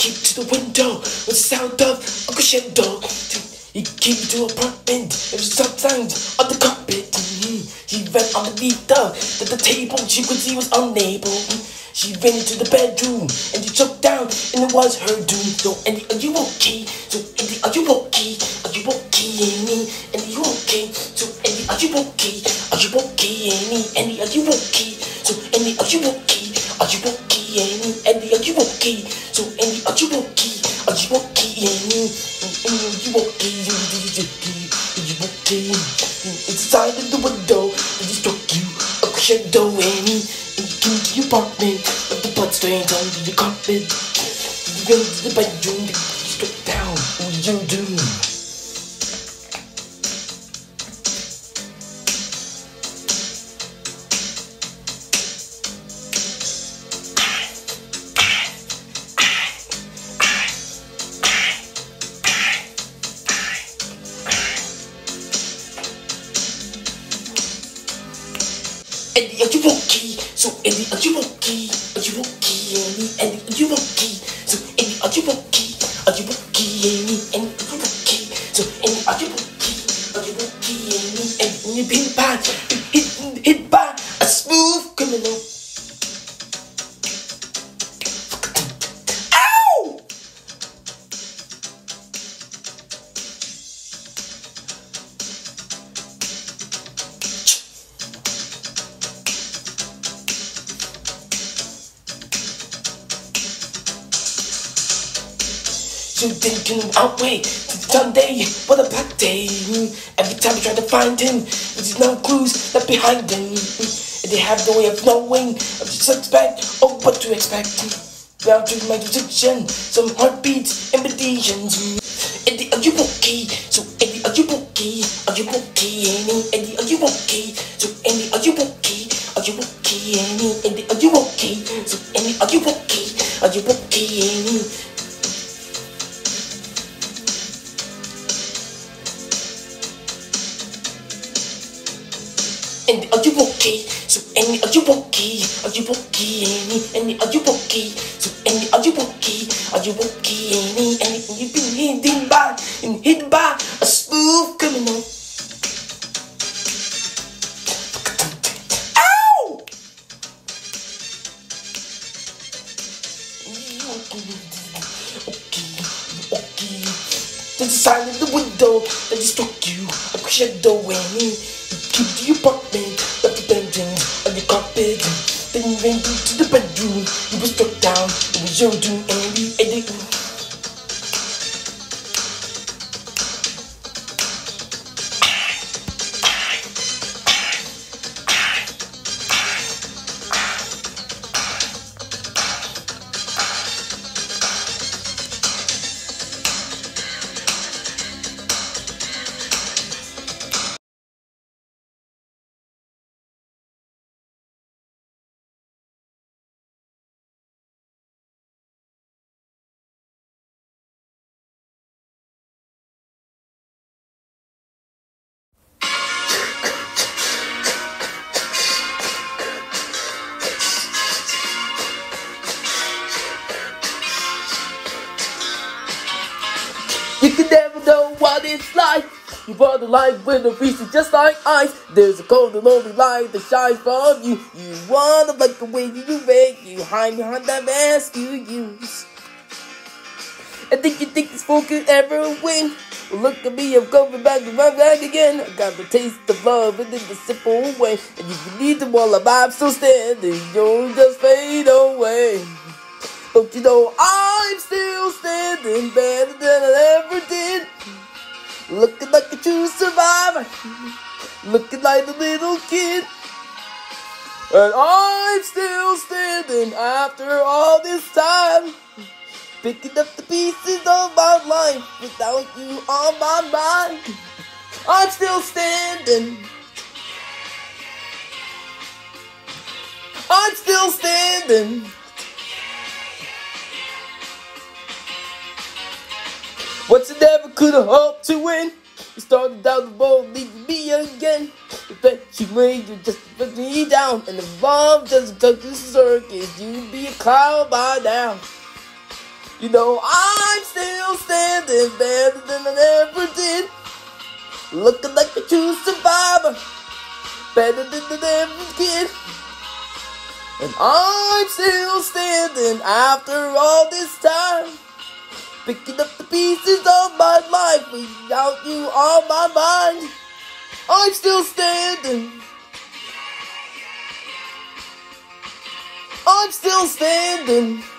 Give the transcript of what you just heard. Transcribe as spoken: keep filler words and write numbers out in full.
came to the window with the sound of a crescendo. He came to apartment, there was some signs on the carpet. She ran underneath the, the, the table, she could see was unable. She ran into the bedroom, and she choked down, and it was her doom. So, Andy, are you okay? So, Andy, are you okay? Are you okay, Annie? Andy, you okay? So, Andy, are you okay? Are you okay, Annie? Andy, are you okay? So, Andy, are you okay? Are you okay, Annie? Andy, are you okay? So, Andy, are you okay? Are you okay, Annie? Andy, are you okay? Are you okay? It's a sign in the window that he struck you a crescendo, Annie. And you came to your apartment with the bloodstains under the carpet. You ran to the bedroom to strip down. What did you do? Andy, are you okay? So, Andy, are you okay? Are you okay, Annie? Andy, are you okay? So, Andy, are you okay? Are you okay, Annie? Andy, are you okay? So, Andy, are you okay? Are you okay, Annie? Andy, when you've been by, been hit, hit by a smooth criminal. Ow! So then came our way to the Sunday, what a black day. Every time we try to find him, there's no clues left behind him. And they have no way of knowing of just expect or what to expect. Down to my decision, some heartbeats and meditations. Andy, are you okay? So Andy, are you okay? Are you okay, Annie? Andy, are you okay? So Andy, are you okay? Are you okay, Annie? Andy, are you okay? So Andy, are you okay? Are you okay, Annie? Andy, are you okay? So Andy, are you okay? Are you okay, Annie? Andy, are you okay? So Andy, are you okay? Are you okay, Annie? Annie, you've been hidden by and hidden by a smooth criminal. Ow! Okay, okay. There's a sign in the window that just struck you a crescendo, Annie. You came to your apartment, left the bedrooms on your carpet. Then you ran into the bedroom, you were struck down, it was your doom, Andy, Andy. You can never know what it's like. You brought the light with a reason just like ice. There's a cold and lonely light that shines from you. You wanna break away, you make you hide behind that mask you use. I think you think this fool could ever win. Well, look at me, I'm coming back and right back again. I got the taste of love in the simple way. And if you need them while I'm still standing, you'll just fade away. Don't you know I'm still standing better than I ever did? Looking like a true survivor, looking like a little kid. And I'm still standing after all this time, picking up the pieces of my life without you on my mind. I'm still standing. I'm still standing. What you never could have hoped to win. You started down the road, leaving me again. You bet you made you just put me down. And if love doesn't touch the circus, you'd be a clown by now. You know I'm still standing better than I ever did. Looking like a true survivor, better than I ever did. And I'm still standing after all this time, picking up the pieces of my life without you on my mind. I'm still standing. I'm still standing.